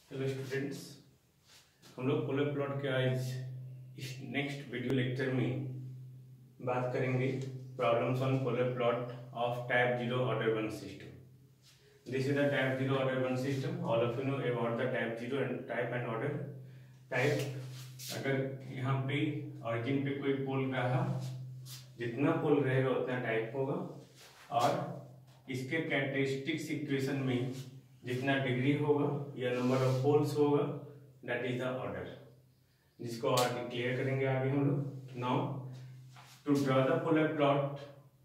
Hello students, हम लोग polar plot के आज इस नेक्स्ट वीडियो लेक्चर में बात करेंगे problems on polar plot of type 0 order 1 system. This is the type 0 order 1 system. All of you know about the type 0 and type and order. Type अगर यहाँ पे origin पे कोई पोल रहा, जितना पोल रहेगा उतना टाइप होगा, और इसके कैरेक्टरिस्टिक्स इक्वेशन में जितना डिग्री होगा या नंबर ऑफ पोल्स होगा, दैट इज द ऑर्डर, जिसको आगे क्लियर करेंगे आगे हम लोग। Now to draw the polar plot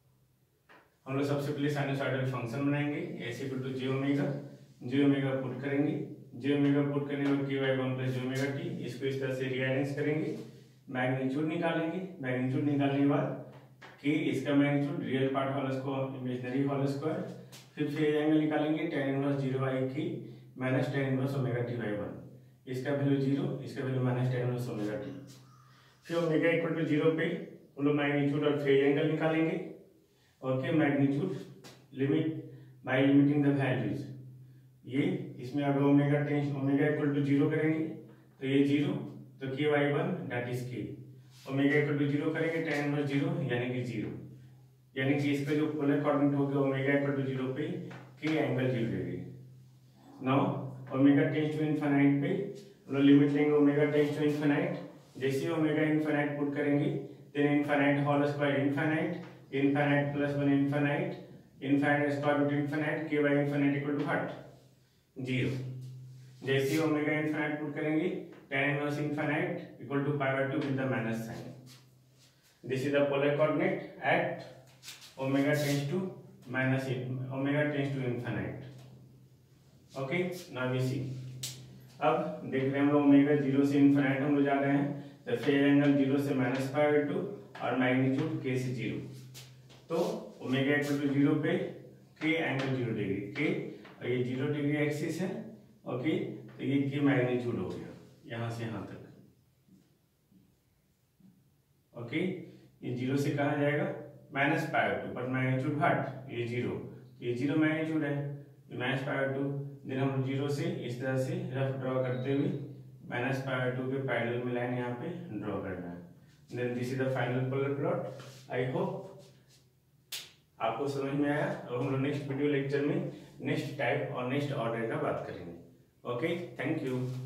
हम लोग सबसे पहले साइनसॉइडल फंक्शन बनाएंगे। S equal to j omega put करेंगे। जे ओमेगा पुट करने के बाद ky1 प्लस जे ओमेगा टी, इसको इस तरह से रीअरेंज करेंगे। मैग्नीट्यूड निकालेंगे। मैग्नीट्यूड निकालने के बाद कि इसका magnitude real part whole square imaginary whole square, फिर फेज एंगल निकालेंगे tan इनवर्स 0 की minus tan inverse omega t by 1। इसका वैल्यू 0, इसका value minus tan inverse omega t. फिर ओमेगा इक्वल टू 0 पे हम लोग मैग्नीट्यूड और फेज एंगल निकालेंगे। Okay, magnitude limit by limiting the values. ये इसमें अगर ओमेगा इक्वल टू 0 करेंगे तो ये 0, तो ky1 that is k। Omega equal to 0 करेंगे tan इनवर्स 0 यानी कि 0, यानी कि इसका जो पोलर कोऑर्डिनेट हो गया ओमेगा इक्वल टू 0 पे k angle 0 degree. Now omega tends to infinite पे हम लोग लिमिट लेंगे ओमेगा टेंड्स टू इनफिनिट। जैसे ओमेगा इनफिनिट पुट करेंगे then infinite whole square infinite plus 1 infinite square root infinite k by infinite equal to what 0। जैसे omega infinite put करेंगे tan inverse infinite equal to pi by 2 with the minus sign. This is the polar coordinate at omega tends to minus omega tends to infinite. Okay, now we see. अब देख रहे हैं हम लोग omega 0 से infinite हम लोग जा रहे हैं, तो फेज एंगल 0 से माइनस पाई बाय 2 और मैग्नीट्यूड k से 0। तो ओमेगा इक्वल टू 0 पे k एंगल 0 डिग्री k, और ये 0 डिग्री एक्सिस है। ओके, तो ये k मैग्नीट्यूड हो गया यहां से यहां तक। ओके, ये 0 से कहां जाएगा माइनस पाई बाय 2, पर मैग्नीट्यूड व्हाट ये 0, ये 0 मैग्नीट्यूड है, ये माइनस पाई बाय 2। देन हम 0 से इस तरह से रफ ड्रॉ करते हुए माइनस पाई बाय 2 के पैरेलल में लाइन यहाँ पे ड्रॉ करना है। Then this is the final polar plot. I hope आपको समझ में आया। और हम लोग नेक्स्ट वीडियो लेक्चर में नेक्स्ट टाइप और नेक्स्ट ऑर्डर का बात करेंगे। Okay, thank you.